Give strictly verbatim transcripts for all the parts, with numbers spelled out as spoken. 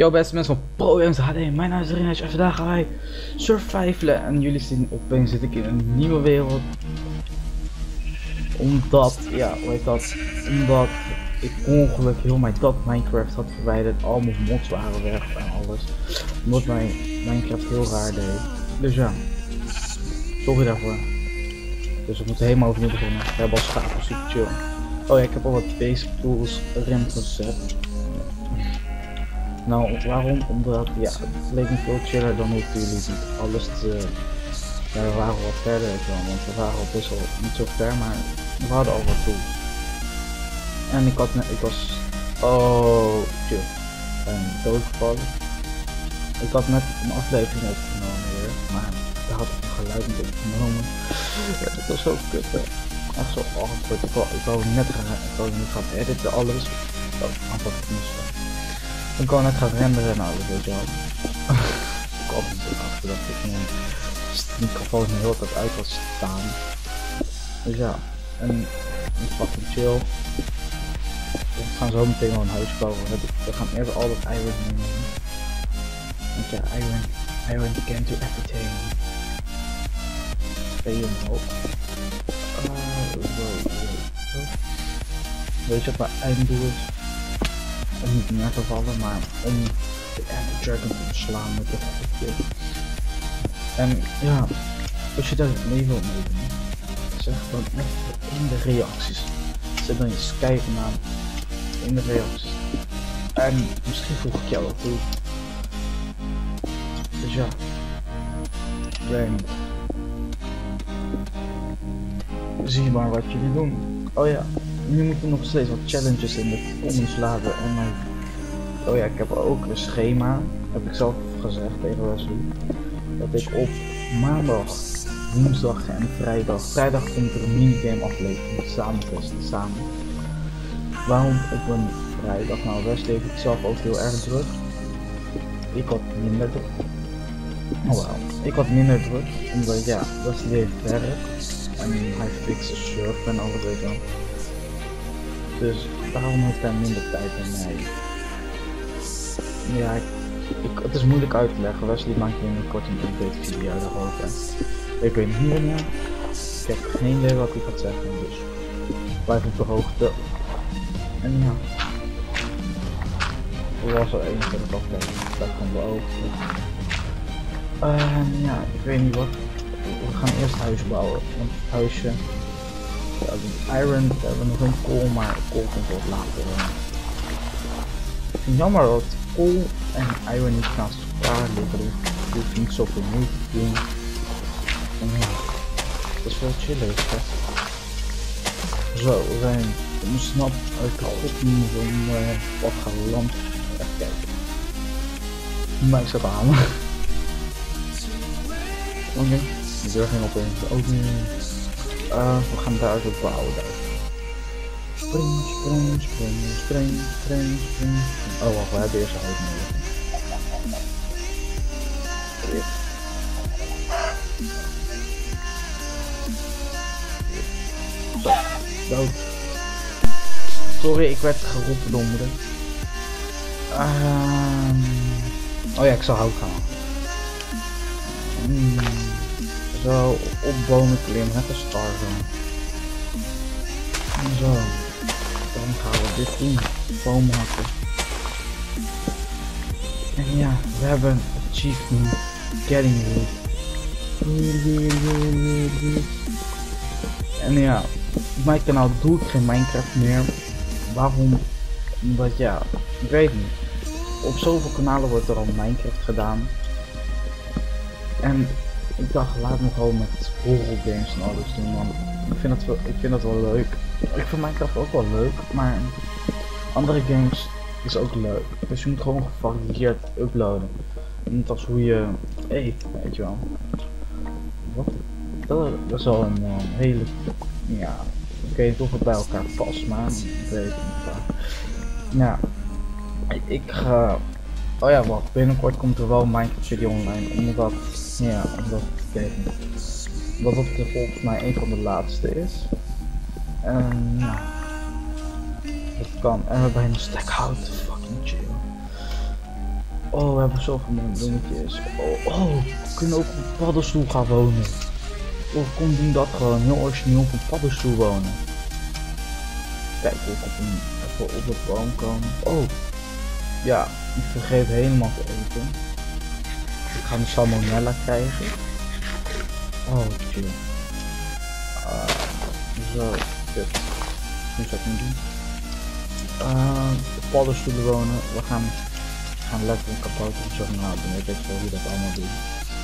Yo beste mensen van ProGamers H D, mijn naam is Rinage en vandaag gaan wij survivalen en jullie zien opeens zit ik in een nieuwe wereld. Omdat, ja hoe heet dat, omdat ik ongeluk heel mijn dat Minecraft had verwijderd, al mijn mods waren weg en alles. Omdat mijn Minecraft heel raar deed. Dus ja, sorry daarvoor. Dus we moeten helemaal opnieuw beginnen. We hebben al stapels, super chill. Oh ja, ik heb al wat basic tools erin gezet. Nou, waarom? Omdat, ja, het leek me veel chiller dan hoefden jullie niet alles te... Ja, we waren al wat verder, weet je wel, want we waren al best wel niet zo ver, maar we hadden al wat tools. En ik had net, ik was... Oh, chill. En doodgevallen. Ik had net een aflevering opgenomen weer, maar daar had ik een geluid niet opgenomen. Ja, dat was zo kut, hè. Echt zo awkward. Ik wou, ik wou net gaan, ik wou niet gaan editen, alles. Oh, aanpak het niet zo. Ik kan net gaan renderen en alles, weet je wel. Ik had het achter dat ik mijn microfoon de hele tijd uit had staan. Dus ja, en ik fucking chill. We gaan zo meteen wel een huis bouwen. We gaan eerst al dat iron nemen. Want ja, iron, iron can do everything. Ben je omhoog? Weet je wat mijn einddoel is? Om niet neer te vallen, maar om de Ender Dragon te verslaan met de effectief. En ja, als je daar mee wilt meedoen, zeg dan echt in de reacties. Zet dan je Skype naam in de reacties. En misschien voeg ik jou wel toe. Dus ja, ben zie maar wat jullie doen. Oh ja. Nu moeten we nog steeds wat challenges in de comments laten en mijn... Oh ja, ik heb ook een schema, heb ik zelf gezegd tegen Wesley, dat ik op maandag, woensdag en vrijdag, vrijdag komt er een minigame aflevering, samen testen, samen. Waarom op een vrijdag? Nou, Wesley heeft het zelf ook heel erg druk. Ik had minder druk. Oh wow. Ik had minder druk, omdat ja, Wesley heeft werk en hij fixt de surf en alles, weet je wel. Dus daarom heeft hij minder tijd dan mij. Ja, ik, ik, het is moeilijk uit te leggen. Wesley maakt in een korte update video daarover. Ik weet niet wanneer. Ik heb geen idee wat ik ga zeggen, dus blijf op de hoogte. En ja, dat was er één van de aflevering. Dat kan wel ook. En ja, ik weet niet wat. We gaan eerst huis bouwen, want het huisje. Ja, iron, we hebben nog een kool, maar kool komt wat later. Ik vind het jammer dat kool en iron niet naast elkaar liggen. Dat hoeft niet zoveel moeite te doen. En ja, dat is wel chillig, hè. Zo, we zijn ontsnapt uit de godnie van uh, wat geland. Even kijken. Maar ik zat aan. Oké, okay. De deur ging opeens ook niet. Uh, we gaan daar ook bouwen. Daar. Spring, spring, spring, spring, spring, spring. Oh wacht, we hebben eerst hout nodig. Zo, dood. Sorry, ik werd geroepen door moeder. Uh, oh ja, ik zal hout gaan. Hmm. Zo, op bomen klimmen, net als Tarzan. En zo, dan gaan we dit doen, bomen hakken. En ja, we hebben achievement getting wood. En ja, op mijn kanaal doe ik geen Minecraft meer. Waarom? Omdat ja, ik weet niet. Op zoveel kanalen wordt er al Minecraft gedaan. En ik dacht, laat me gewoon met horror games en alles doen, man. Ik vind dat wel, ik vind dat wel leuk. Ik vind Minecraft ook wel leuk, maar andere games is ook leuk. Dus je moet gewoon gevarieerd uploaden. Niet als hoe je eet, weet je wel. Wat? Dat, dat is wel een uh, hele... Ja, ik weet niet of het bij elkaar past, maar ik weet het niet. Ja, ik, ik ga... Oh ja, wacht, binnenkort komt er wel een Minecraft video online, omdat... Ja, omdat ik dat het volgens mij een van de laatste is. En ja, dat kan. En we hebben een stack hout, fucking chill. Oh, we hebben zoveel mooie bloemetjes. Oh, oh, we kunnen ook op een paddenstoel gaan wonen. Of kom doen dat gewoon heel origineel op een paddenstoel wonen. Kijk, ook op een, even op de boom komen. Oh, ja, ik vergeet helemaal te eten. Ik ga een salmonella krijgen. Oh, chill. Uh, zo, kut. Nu zou ik niet doen. Uh, op paddenstoelen wonen. We gaan, gaan lekker een kabouter of zo nadoen. Ik weet wel hoe dat allemaal doen.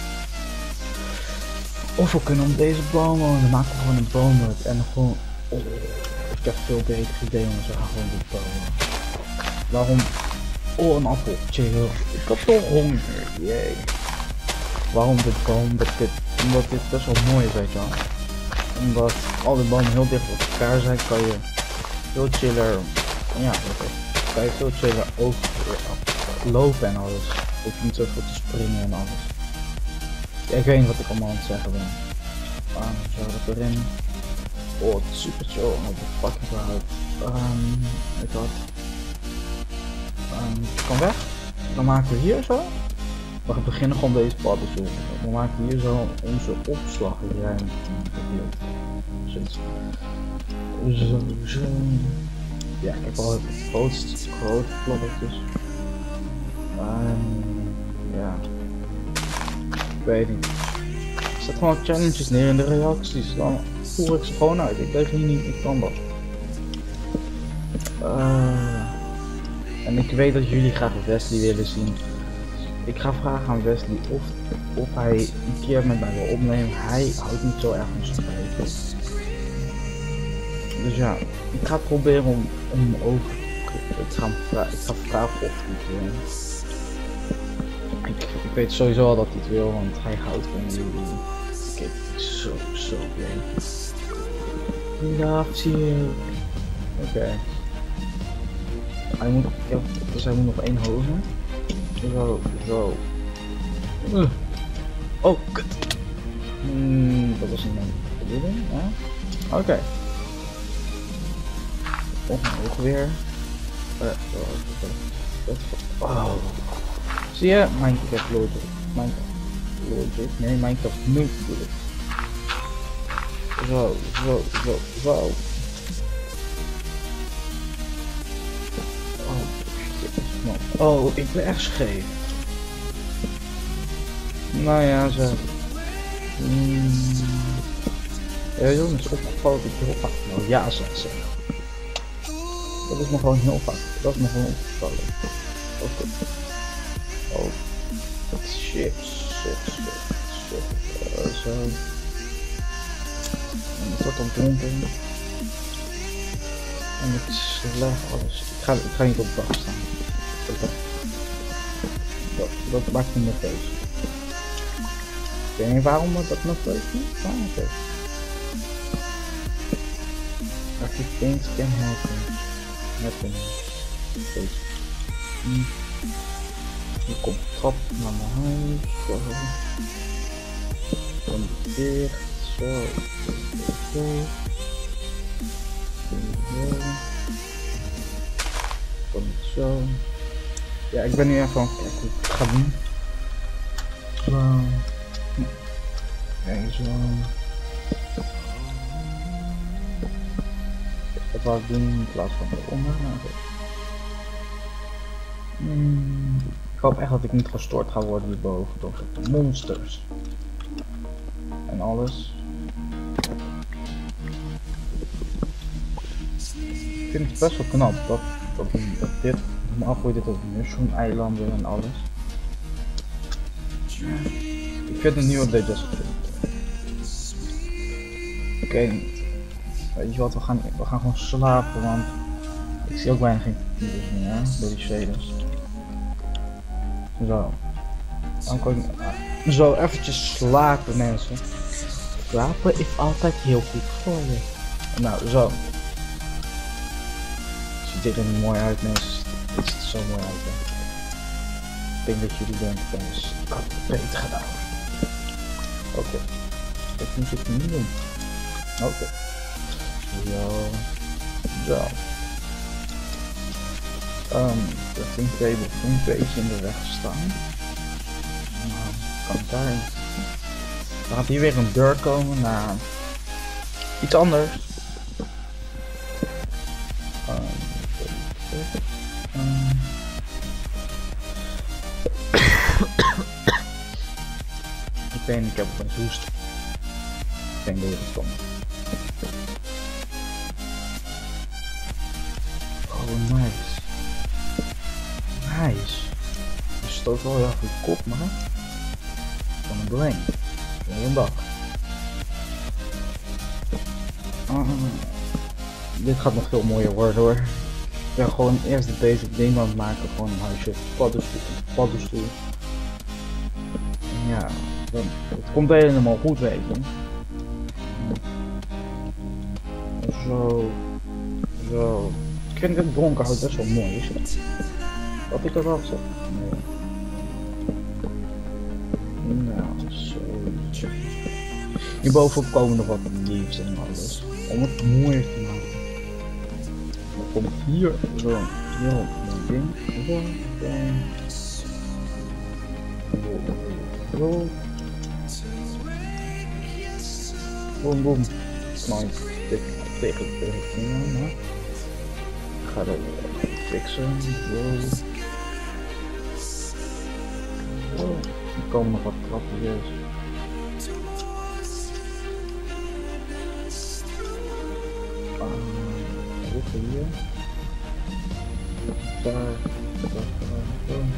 Of we kunnen op deze boom wonen. Dan maken we gewoon een boomhut en gewoon. Oh, ik heb veel beter idee, maar ze gaan gewoon dit bouwen. Waarom? Oh, een appel. Chill. Ik had toch honger. Jee. Waarom dit boom? Omdat dit, omdat dit best wel mooi is, weet je wel. Omdat al die bomen heel dicht op elkaar zijn, kan je veel chiller. Ja, kan je veel chiller over lopen en alles. Hoef je niet zoveel te springen en alles. Ja, ik weet niet wat ik allemaal aan het zeggen ben. Ah, zo dat erin. Oh, het is super chill. Oh, de fucking eruit. Um, weet je wat? Um, kan weg. Dan maken we hier zo. We gaan beginnen gewoon deze paddenstoel. We maken hier zo onze opslagruimte. Zo, zo. Ja, ik heb al het grootste, grote ploppertjes. Um, ja. Ik weet niet. Ik zet gewoon challenges neer in de reacties. Dan voer ik ze gewoon uit. Ik denk hier niet, ik kan dat. Uh, en ik weet dat jullie graag Wesley willen zien. Ik ga vragen aan Wesley of, of hij een keer met mij wil opnemen. Hij houdt niet zo erg van spreken. Dus ja, ik ga proberen om, om over ik ga, ik ga vragen of hij het wil. Ik, ik weet sowieso al dat hij het wil, want hij houdt van jullie. Kijk, zo, zo leuk. He loves you. Oké. Okay. Hij moet, ja, dus hij moet nog één hozen. Zo, zo. Uh. Oh, kut. Hmm, dat was niet mijn bedoeling, ja. Oké. Okay. Omhoog weer. Uh, oh. Zie je? Minecraft logic. Minecraft logic. Nee, Minecraft noob bedoel ik. Zo, zo, zo, zo. Oh, oh, ik ben echt scheef. Nou ja, zo. Mm. Ja, jongens, is opgevallen dat ik heel vaak nou ja zou zeggen. Dat is me gewoon heel vaak. Dat is me gewoon opgevallen. Oké. Oh. Shit, shit, shit, shit. Uh, zo. En het wordt dan donker. En ik leg alles. Ik ga, ik ga niet op de dag staan. Dat, dat maakt me nerveus. Ik weet niet waarom dat nerveus is. Ah, oké. Okay. A few things can happen. Happen. Deze. Hm. Hier komt de trap naar mijn huis. Zo. Dan dicht. Zo. Zo. Zo. Komt zo. Ja, ik ben nu even aan het kijken hoe ik het ga doen. Zo. Kijk, zo. Dat wou ik doen in plaats van eronder. Hmm. Ik hoop echt dat ik niet gestoord ga worden hierboven door de monsters. En alles. Ik vind het best wel knap dat, dat, dat dit, normaal gooi je dit op mushroom eilanden en alles. Ik vind een nieuwe update best wel goed. Oké, okay. Weet je wat, we gaan, we gaan gewoon slapen, want ik zie ook bijna geen computers meer, hè, door die shaders. Zo. Dan kan ik, uh, zo, eventjes slapen, mensen. Slapen is altijd heel goed voor je. Nou, zo. Ziet dit er niet mooi uit, mensen. Dit ziet er zo mooi uit, hè. Ik denk dat jullie denken, mensen, ik had het beter gedaan. Oké. Okay. Dat moet ik niet doen. Oké. Okay. Zo. Zo. Um, de table een beetje in de weg staan. Nou, kan ik daarin. Dan gaat hier weer een deur komen naar iets anders. Um, um. ik weet niet, ik heb een hoest. Ik denk dat het komt. Oh, nice. Nice. Je stoot wel heel veel kop, man. Van een doorheen. Van een dag. Uh, dit gaat nog veel mooier worden hoor. Ik ben gewoon eerst de basic ding aan het maken. Gewoon een huisje. Paddenstoel. Paddenstoel. En ja, dan, het komt helemaal goed, weet je. Zo. Zo. Ik vind dit donkerhout best wel mooi, is het? Wat ik er wel zeg. Nee. Nou, zo. Hierbovenop komen nog wat leaves en alles. Om het mooier te maken. Dan komt hier zo'n heel mooi ding. Zo, zo. Boom, boom. Nice. Dit tegen de vinger, maar. Ik ga dat fixen. Zo. Zo. Er komen nog wat trapjes. Uh, dit hier. Daar. Daar. Daar. Zo.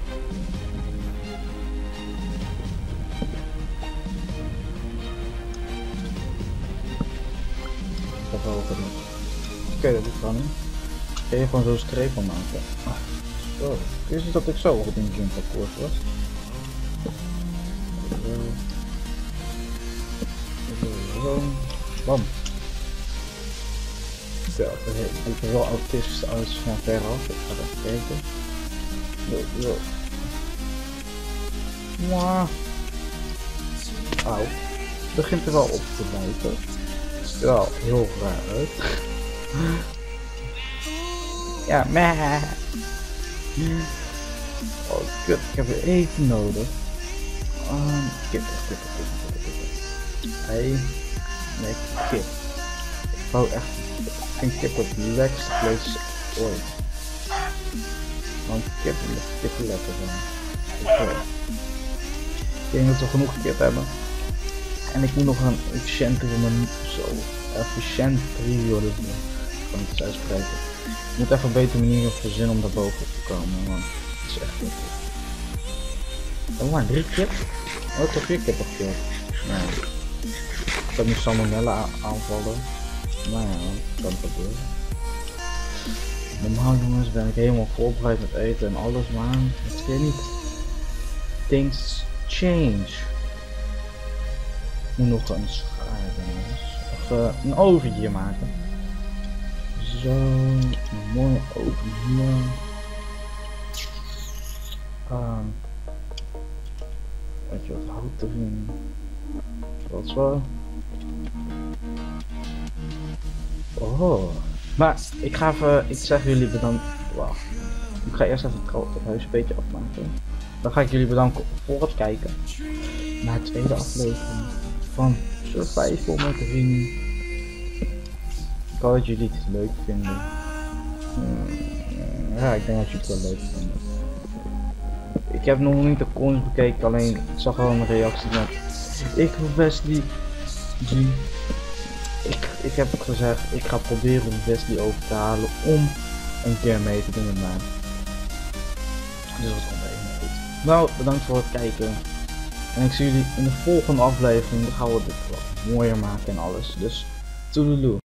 Dat wel ook niet. Oké, dat is dan niet. Kun je gewoon zo'n streep van maken. Zo. Ik wist niet dat ik zo goed in de parcours was. Zo. Zo. Bam. Zo, ik ben wel autistisch uit van veraf. Ik ga even kijken. Zo, zo. Mwah. Auw. Het begint er wel op te lijken. Het ziet er wel heel raar uit. Ja, meh. Oh kut, ik heb er even nodig. Um, kip, kip, kip, kip, kip. Hey. Nee, kip. Ik wou echt. Ik vind kip het lekkerste vlees ooit. Want kip moet kip lekker zijn. Okay. Ik denk dat we genoeg kip hebben. En ik moet nog een efficiëntere manier. Zo. Efficiënt preview doen. Kan ik het uitspreken. Ik moet even een betere manier verzinnen om daar boven te komen, man. Het is echt niet goed. Oh, maar drie kip? Oh, ik heb vier kippen gekillt. Nou, ik heb nu salmonella aanvallen. Nou ja, dat kan gebeuren. Normaal jongens ben ik helemaal voorbereid met eten en alles, maar het weet niet. Things change. Ik moet nog een schaar, jongens. Of uh, een oventje maken. Zo, een mooie oven hier. Um, weet je wat hout te vinden? Wat zo. Oh, maar ik ga even, ik zeg jullie bedankt. Wacht, ik ga eerst even het, het huis een beetje afmaken. Dan ga ik jullie bedanken voor het kijken naar de tweede aflevering van Survival met Rini. Ik hoop dat jullie het leuk vinden. Ja, ik denk dat jullie het wel leuk vinden. Ik heb nog niet de comments bekeken, alleen ik zag wel een reactie met ik wil Wesley G. Ik, ik heb gezegd, ik ga proberen om Wesley over te halen om een keer mee te doen met mij. Dus dat komt even goed. Nou, bedankt voor het kijken. En ik zie jullie in de volgende aflevering. Dan gaan we dit wat mooier maken en alles. Dus toedeloe.